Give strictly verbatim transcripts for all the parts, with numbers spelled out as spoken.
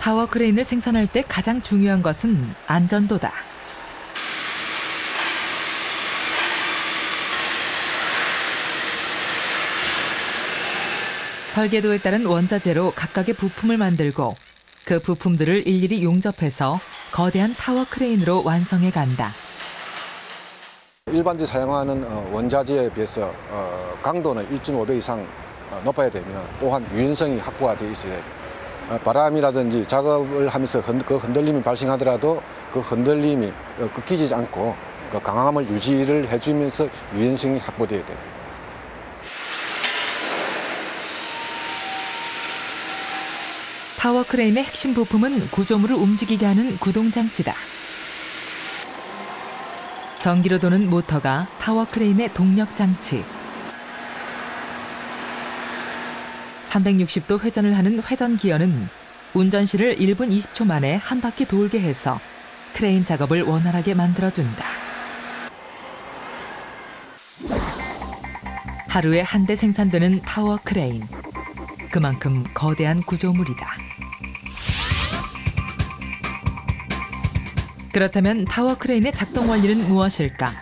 타워 크레인을 생산할 때 가장 중요한 것은 안전도다. 설계도에 따른 원자재로 각각의 부품을 만들고 그 부품들을 일일이 용접해서 거대한 타워 크레인으로 완성해 간다. 일반적으로 사용하는 원자재에 비해서 강도는 일 점 오 배 이상 높아야 되면 또한 유연성이 확보가 되어 있어야 됩니다. 바람이라든지 작업을 하면서 그 흔들림이 발생하더라도 그 흔들림이 꺾이지 않고 그 강함을 유지를 해주면서 유연성이 확보되어야 됩니다. 타워 크레인의 핵심 부품은 구조물을 움직이게 하는 구동장치다. 전기로 도는 모터가 타워 크레인의 동력장치. 삼백육십 도 회전을 하는 회전 기어는 운전실을 일 분 이십 초 만에 한 바퀴 돌게 해서 크레인 작업을 원활하게 만들어준다. 하루에 한 대 생산되는 타워 크레인. 그만큼 거대한 구조물이다. 그렇다면 타워 크레인의 작동 원리는 무엇일까?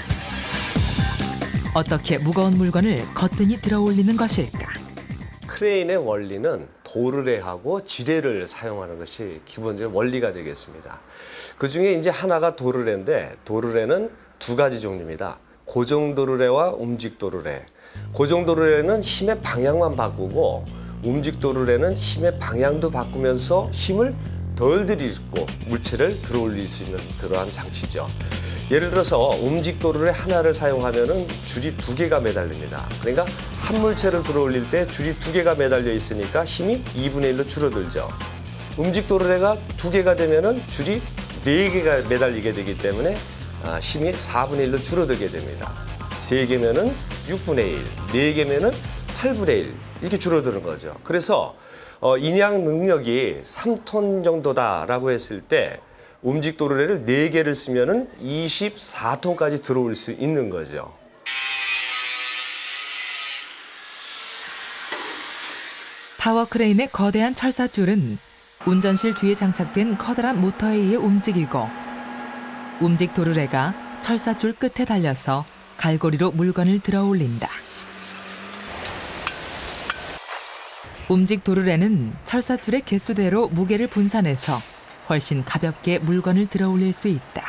어떻게 무거운 물건을 거뜬히 들어올리는 것일까? 크레인의 원리는 도르래하고 지뢰를 사용하는 것이 기본적인 원리가 되겠습니다. 그중에 이제 하나가 도르래인데 도르래는 두 가지 종류입니다. 고정 도르래와 움직 도르래. 고정 도르래는 힘의 방향만 바꾸고 움직 도르래는 힘의 방향도 바꾸면서 힘을 덜 들이고 물체를 들어올릴 수 있는 그러한 장치죠. 예를 들어서 움직 도르래 하나를 사용하면은 줄이 두 개가 매달립니다. 그러니까 한 물체를 들어올릴 때 줄이 두 개가 매달려 있으니까 힘이 이분의 일로 줄어들죠. 움직 도르래가 두 개가 되면은 줄이 네 개가 매달리게 되기 때문에 힘이 사분의 일로 줄어들게 됩니다. 세 개면은 육분의 일, 네 개면은 팔분의 일 이렇게 줄어드는 거죠. 그래서 어, 인양 능력이 삼 톤 정도다라고 했을 때 움직 도르래를 네 개를 쓰면은 이십사 톤까지 들어올 수 있는 거죠. 타워 크레인의 거대한 철사줄은 운전실 뒤에 장착된 커다란 모터에 의해 움직이고 움직 도르래가 철사줄 끝에 달려서 갈고리로 물건을 들어 올린다. 움직 도르래는 철사줄의 개수대로 무게를 분산해서 훨씬 가볍게 물건을 들어 올릴 수 있다.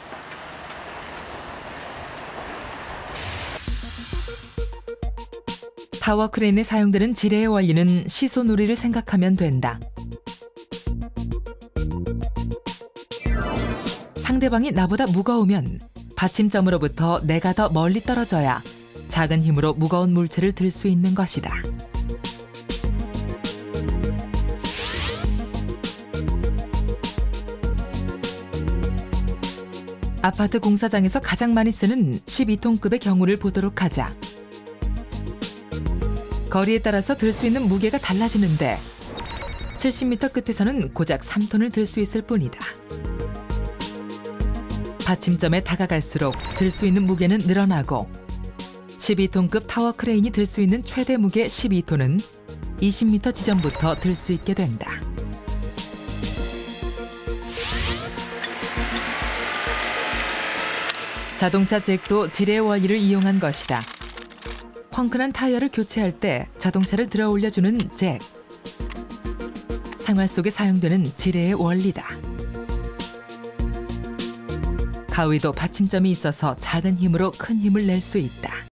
타워 크레인에 사용되는 지뢰의 원리는 시소놀이를 생각하면 된다. 상대방이 나보다 무거우면 받침점으로부터 내가 더 멀리 떨어져야 작은 힘으로 무거운 물체를 들 수 있는 것이다. 아파트 공사장에서 가장 많이 쓰는 십이 톤급의 경우를 보도록 하자. 거리에 따라서 들 수 있는 무게가 달라지는데 칠십 미터 끝에서는 고작 삼 톤을 들 수 있을 뿐이다. 받침점에 다가갈수록 들 수 있는 무게는 늘어나고 십이 톤급 타워 크레인이 들 수 있는 최대 무게 십이 톤은 이십 미터 지점부터 들 수 있게 된다. 자동차 잭도 지뢰의 원리를 이용한 것이다. 펑크난 타이어를 교체할 때 자동차를 들어 올려주는 잭. 생활 속에 사용되는 지뢰의 원리다. 가위도 받침점이 있어서 작은 힘으로 큰 힘을 낼 수 있다.